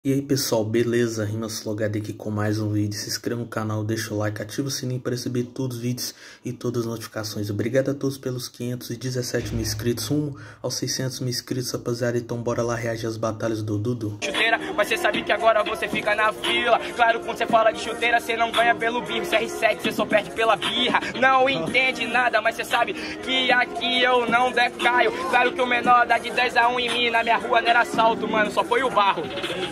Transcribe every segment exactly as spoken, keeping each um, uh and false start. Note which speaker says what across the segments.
Speaker 1: E aí pessoal, beleza? RimaSlogado aqui com mais um vídeo. Se inscreva no canal, deixa o like, ativa o sininho para receber todos os vídeos e todas as notificações. Obrigado a todos pelos quinhentos e dezessete mil inscritos, rumo aos seiscentos mil inscritos, rapaziada. Então bora lá reagir às batalhas do Dudu.
Speaker 2: Chuteira, mas você sabe que agora você fica na fila. Claro, quando você fala de chuteira, você não ganha pelo birro. C R sete, você só perde pela birra. Não entende nada, mas você sabe que aqui eu não decaio. Claro que o menor dá de dez a um em mim. Na minha rua não era assalto, mano, só foi o barro.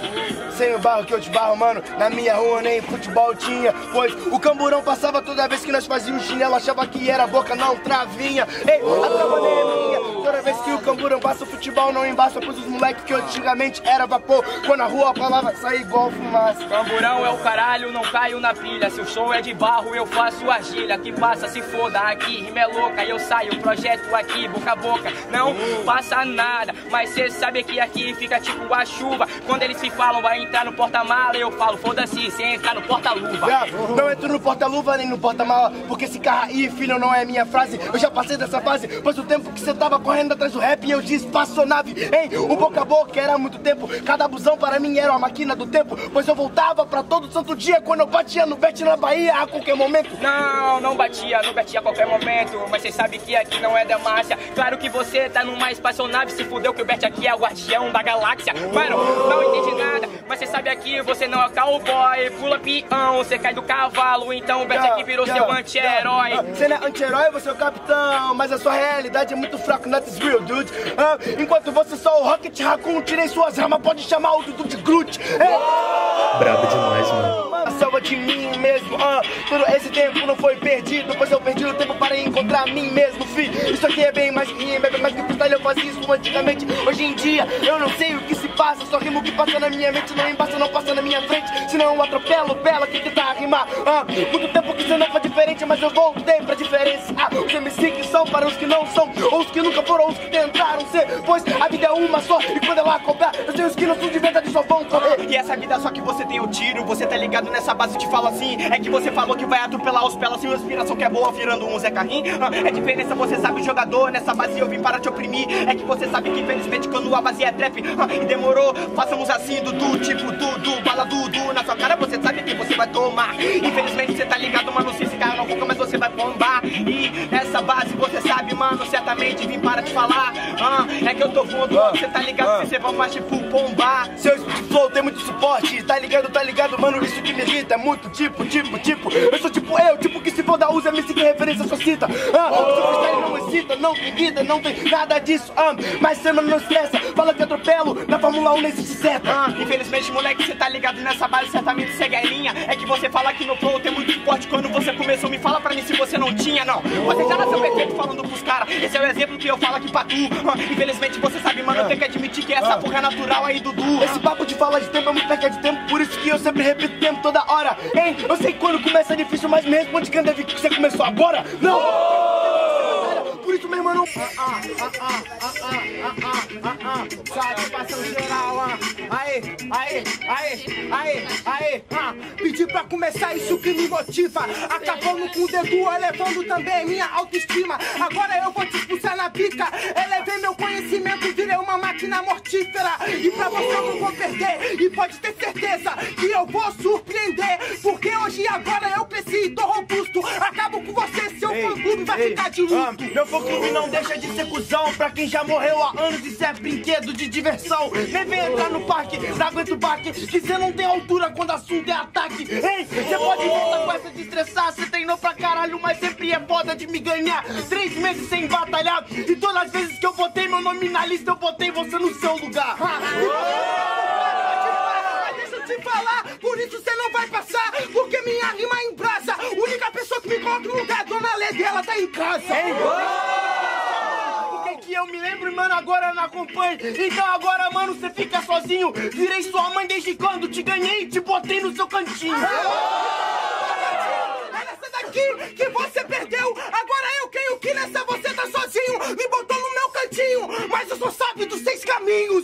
Speaker 3: Sem o barro que eu te barro, mano, na minha rua nem futebol tinha. Pois o camburão passava toda vez que nós fazíamos chinelo. Achava que era boca, não travinha. Ei, a trava nem é minha. Toda vez que o camburão passa, o futebol não embaça. Pois os moleques que antigamente era vapor, quando a rua falava, saía igual fumaça.
Speaker 2: Camburão é o caralho, não caio na pilha. Se o som é de barro, eu faço argilha. Que passa, se foda, aqui rima é louca. Eu saio, projeto aqui, boca a boca. Não passa nada, mas cê sabe que aqui fica tipo a chuva. Quando eles se falam, vai entrar no porta-mala, eu falo, foda-se, sem entrar no porta-luva.
Speaker 3: Não, não entro no porta-luva nem no porta-mala, porque esse carro aí, filho, não é minha frase. Eu já passei dessa fase, pois o tempo que você tava correndo atrás do rap, eu disse espaçonave. Ei, o boca a boca era há muito tempo, cada busão para mim era uma máquina do tempo, pois eu voltava pra todo santo dia, quando eu batia no bet na Bahia a qualquer momento.
Speaker 2: Não, não batia, não batia a qualquer momento, mas cê sabe que aqui não é Dalmácia. Claro que você tá numa espaçonave, se fudeu que o Bet aqui é o guardião da galáxia. Mano, não entendi nada, mas cê sabe aqui você não é cowboy, pula peão, você cai do cavalo, então o Bet aqui virou yeah, seu anti-herói.
Speaker 3: Yeah. Você não é anti-herói, você é o capitão, mas a sua realidade é muito fraca, not is real, dude. Uh, enquanto você só o Rocket Raccoon, tirei suas ramas, pode chamar o Dudu de Groot. Hey.
Speaker 1: Brabo demais, mano.
Speaker 3: A salva de mim mesmo, uh, todo esse tempo não foi perdido, pois eu perdi o tempo para encontrar mim mesmo, fi. Isso aqui é bem mais que rima, é bem mais que freestyle, eu fazia isso antigamente. Hoje em dia, eu não sei o que se passa, só rimo o que passa na minha mente, não embaça, não passa na minha frente, senão eu atropelo bela que tentar rimar. Ah, muito tempo que você não faz diferente, mas eu voltei pra diferença. Ah, os M C que são para os que não são, ou os que nunca foram, ou os que tentaram ser, pois a vida é uma só, e quando ela cobrar, eu sei os que não são de verdade só vão correr.
Speaker 2: E essa vida só que você tem o tiro, você tá ligado nessa base, eu te falo assim, é que você falou que vai atropelar os pelas, assim, inspiração que é boa virando um Zé Carrinho. Ah, é diferença, você sabe o jogador, nessa base eu vim para te oprimir, é que você sabe que infelizmente quando a base é trap, ah, e demorou, façamos assim, Dudu, tipo Dudu, bala Dudu, na sua cara você sabe que você vai tomar. Infelizmente você tá ligado, mano, se esse cara não foca, mas você vai bombar. E nessa base você sabe, mano, certamente vim para te falar. Ah, é que eu tô fundo, você tá ligado, que você vai mais tipo bombar.
Speaker 3: Seu flow tem muito suporte, tá ligado, tá ligado, mano, isso que me irrita é muito tipo, tipo, tipo. Eu sou tipo eu, tipo que se for da usa, me siga referência, só cita. Ah, o seu freestyle não excita, não tem vida, não tem nada disso. Ah, mas você, mano, não estressa, fala que atropelo, na Fórmula um nem existe seta.
Speaker 2: Ah, infelizmente, moleque, você tá ligado nessa base, certamente segue a linha. É que você fala que no flow tem muito suporte. Quando você começou, me fala pra mim se você não tinha, não. Você já nasceu perfeito falando pros caras. Esse é o exemplo que eu falo aqui pra tu. Ah, infelizmente, você sabe, mano, eu tenho que admitir que essa porra é natural aí, Dudu.
Speaker 3: Esse papo de fala de tempo é muito perca de tempo, por isso que eu sempre repito tempo toda hora. Hein, eu sei que quando começa é difícil, mas me responde quando deve que você começou agora. Não! Por isso, meu irmão, ah, ah, ah, ah, ah, ah, ah, ah, satisfação geral, ah, aê, aê, aê, aê, aê, ah, pedi pra começar isso que me motiva, acabando com o dedo, elevando também minha autoestima, agora eu vou te expulsar na pica, elevei meu conhecimento, virei uma máquina mortífera, e pra você eu não vou perder, e pode ter certeza que eu vou surpreender, porque hoje e agora eu cresci e tô robusto, acabo com você, seu fã-clube vai ei, ficar de luto. Ah, meu fã-clube não deixa de ser cuzão, pra quem já morreu há anos, isso é brinquedo de diversão. Nem vem entrar no parque, não aguenta o baque, que cê não tem altura quando assunto é ataque. Ei, cê pode voltar com essa de estressar, cê treinou pra caralho, mas sempre é foda de me ganhar. Três meses sem batalhar, e todas as vezes que eu botei meu nome na lista, eu botei você no seu lugar. Deixa eu te falar, por isso cê não vai passar, porque minha rima é em brasa. A única pessoa que me coloca no lugar, a dona Lê, ela tá em casa. Ei, que eu me lembro, mano, agora eu não acompanho. Então agora, mano, você fica sozinho. Virei sua mãe desde quando te ganhei e te botei no seu cantinho. É nessa daqui que você perdeu. Agora eu creio que nessa você tá sozinho. Me botou no meu cantinho, mas eu sou sábio dos seis caminhos.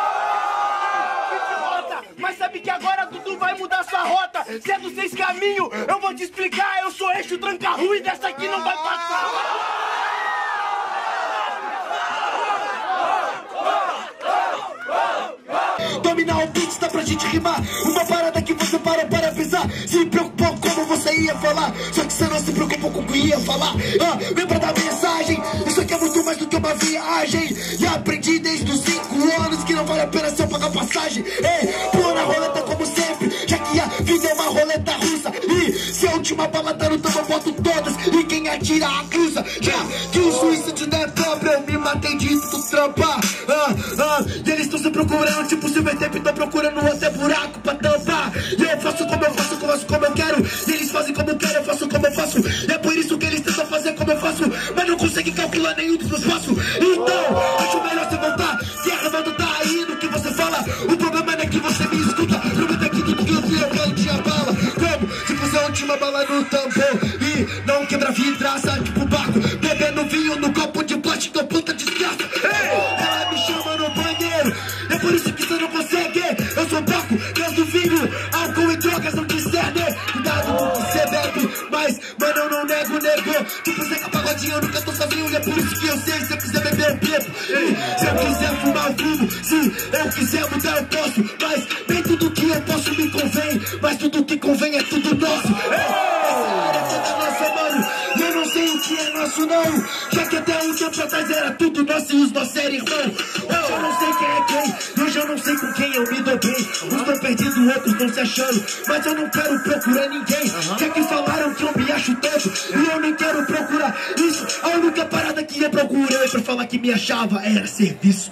Speaker 3: Mas sabe que agora Dudu vai mudar sua rota. Se é dos seis caminhos, eu vou te explicar. Eu sou eixo tranca-rua e dessa aqui não vai passar. dominar o beat, dá pra gente rimar. Uma parada que você parou para avisar. Se preocupou como você ia falar, só que você não se preocupou com o que ia falar. Ah, lembra da mensagem? Isso aqui é muito mais do que uma viagem. E aprendi desde os cinco anos que não vale a pena se eu pagar passagem. Ei, pula na roleta como sempre, já que a vida é uma roleta russa. E se a última bala tá no tambo, eu boto todas, e quem atira acusa. Já que o suicídio não é próprio, eu me matei de tu trampa. Ah, ah, e eles estão se procurando, tipo Silver Tape, tão procurando até buraco pra tampar. E eu faço como eu faço, faço como eu quero. E eles fazem como eu quero, eu faço como eu faço. É por isso que eles tentam fazer como eu faço, mas não conseguem calcular nenhum dos meus passos. Então, acho melhor você voltar, que a revolta tá aí no que você fala. O problema não é que você me escuta, prometo aqui tudo que eu vi, eu quero te abala. Como se fosse a última bala no tambor, e não quebra vidraça, tipo Baco, bebendo vinho no copo de plástico, puta desgraça. Ei, ela me chama no banheiro, é por isso que você não consegue. Eu sou Baco, Deus do vinho, álcool e drogas não discernem. Cuidado com o que você bebe, mas, mano, eu não nego, nego. Tipo Zeca Pagodinho, eu nunca tô sozinho, e é por isso que eu sei, se eu quiser beber eu bebo. E se eu quiser fumar eu fumo, se eu quiser mudar eu posso, mas nem tudo que eu posso me convém, mas tudo que convém é tudo nosso. Essa área é toda nossa, mano, e eu não sei o que é nosso não, já que até um tempo atrás era tudo nosso e os nossos eram irmãos. Hoje eu não sei quem é quem, hoje eu não sei com quem eu me dou bem. Uns tão perdidos, outros estão se achando, mas eu não quero procurar ninguém, já que falaram que eu me acho todo, e eu nem quero procurar isso. A única parada que eu procurei pra falar que me achava era serviço.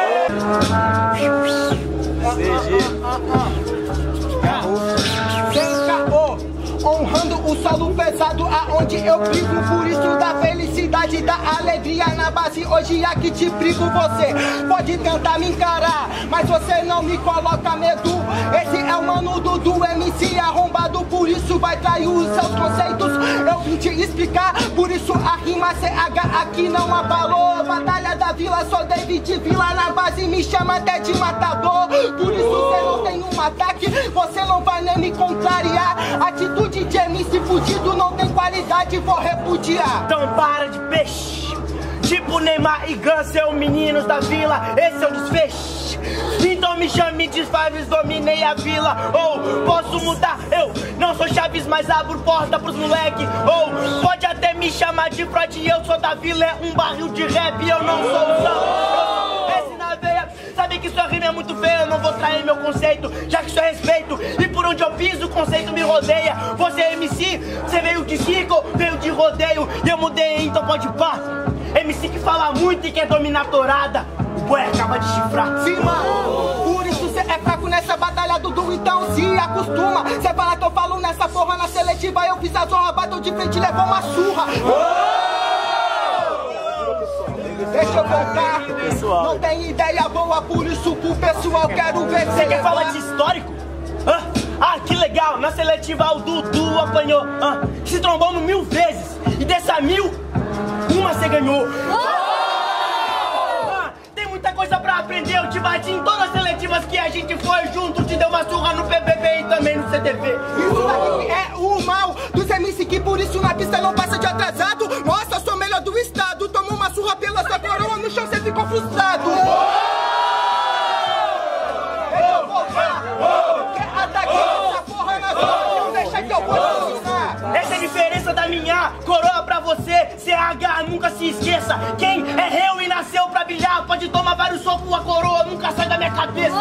Speaker 4: Sem caô, honrando o solo pesado aonde eu brigo, por isso da felicidade, da alegria na base. Hoje aqui te brigo, você pode tentar me encarar, mas você não me coloca medo. Esse é o mano do M C arrombado, por isso vai trair os seus conceitos. Eu vim te explicar, por isso a rima C H aqui não abalou. Batalha da Vila, sou David Vila na base, me chama até de matador. Por isso você não tem um ataque, você não vai nem me contrariar. Atitude de M C fudido não tem qualidade, vou repudiar.
Speaker 2: Então para de peixe, tipo Neymar e Gun, seu meninos da vila, esse é o desfecho. Então me chame de Faves, dominei a vila. Ou posso mudar, eu não sou Chaves, mas abro porta pros moleque. Ou pode até me chamar de Freud, eu sou da vila, é um barril de rap, eu não sou o samba. Esse na veia, sabe que sua rima é muito feia, eu não vou trair meu conceito, já que isso é respeito. E por onde eu piso, o conceito me rodeia. Você é M C, você veio de circo, veio de rodeio, e eu mudei, então pode pá. M C que fala muito e quer dominar a torada, o boi acaba de chifrar.
Speaker 4: Sim, mano, por isso cê é fraco nessa batalha, Dudu, então se acostuma. Cê fala que eu falo nessa porra, na seletiva eu fiz a zorra, bateu de frente e levou uma surra. Deixa eu voltar, não tem ideia boa, por isso pro pessoal quero ver.
Speaker 2: Você quer falar de histórico? Ah, ah, que legal, na seletiva o Dudu apanhou, ah, se trombamos mil vezes, e dessa mil, uma você ganhou. Ah, tem muita coisa pra aprender, eu te bati em todas as seletivas que a gente foi junto, te deu uma surra no P B B e também no C T V.
Speaker 4: Isso daqui é o mal dos M C que por isso na pista não passa de atrasado. Nossa, eu sou melhor do estado, tomou uma surra pela sua coroa, no chão cê ficou frustrado. Eu vou voltar, quer ataque essa porra na sua, não deixa que eu vou te ensinar.
Speaker 2: Essa é a diferença da minha coroa pra você, C H, nunca se esqueça. Quem é eu e nasceu pra brilhar, pode tomar vários socos, a coroa nunca sai da minha cabeça.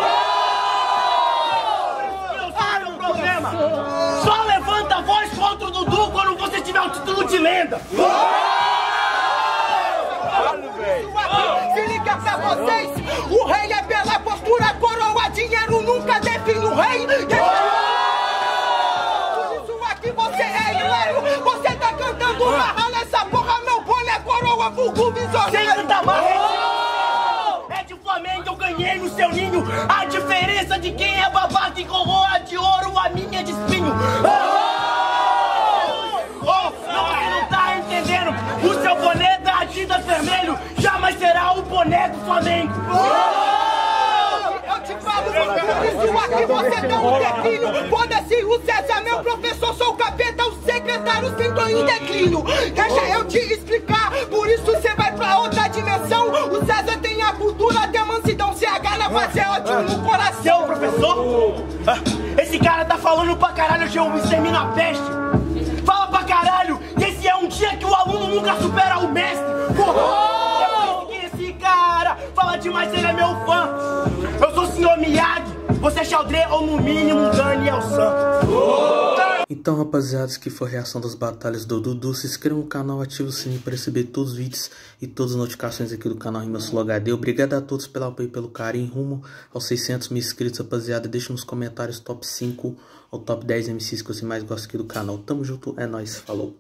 Speaker 2: Eu sei o problema, só levanta a voz contra o Dudu quando você tiver o título de lenda.
Speaker 4: Se liga pra vocês, o rei é pela postura, coroa, dinheiro nunca define o rei. Por isso aqui você é hilário, você tá cantando marra nessa porra, meu boné, coroa, vulgo visionário.
Speaker 2: Sem tanta marra, é de Flamengo, eu ganhei no seu ninho. A diferença de quem é babaca e coroa de ouro, a minha é de espinho. Oh, não, você não tá entendendo, o seu boné da Adidas vermelho jamais será o boné do Flamengo.
Speaker 4: Eu te falo, por isso aqui você dá um declínio. Foda-se o César, meu professor, sou o capeta, o secretário sentou em declínio. Deixa eu te explicar, por isso você vai pra outra dimensão. O César tem a cultura, tem a mansidão, C H na fazer ódio no coração.
Speaker 3: Professor? Ah, esse cara tá falando pra caralho, hoje eu extermino a peste. Fala pra caralho, que esse é um dia que o aluno nunca supera o mestre. Oh! Que esse cara fala demais, ele é meu fã. Eu sou o senhor Miyagi, você é Xaldré ou no mínimo Daniel San. Oh!
Speaker 1: Então, rapaziada, que foi a reação das batalhas do Dudu. Se inscreva no canal, ative o sininho para receber todos os vídeos e todas as notificações aqui do canal RimaSlow H D. Obrigado a todos pelo apoio e pelo carinho. Rumo aos seiscentos mil inscritos, rapaziada. Deixa nos comentários top cinco ou top dez M Cs que você mais gosta aqui do canal. Tamo junto, é nóis, falou.